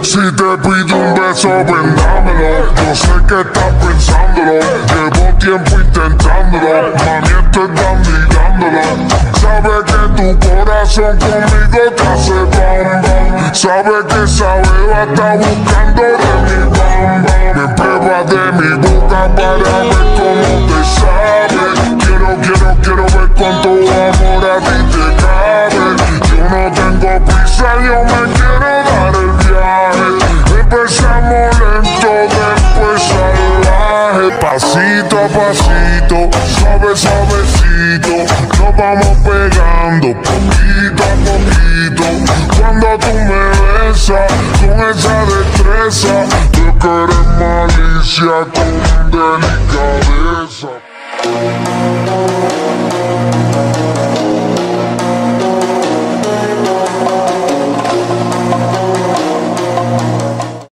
Si te pido un beso, ven dámelo. Yo sé que estás pensándolo, llevo tiempo intentándolo. Mami, esto es dándolo. Sabe que tu corazón conmigo te hace bam bam. Sabe que esa beba está buscando de mi bam bam. Me prueba de mi boca para ver cómo te sabe. Quiero ver cuánto amor a ti te cabe. Yo no tengo prisa, yo me quiero dar el viaje. Empezamos lento, después salvaje. Pasito a pasito, suavecito, nos vamos pegando poquito a poquito. Cuando tú me besas con esa destreza, tú que eres malicia con delicadeza.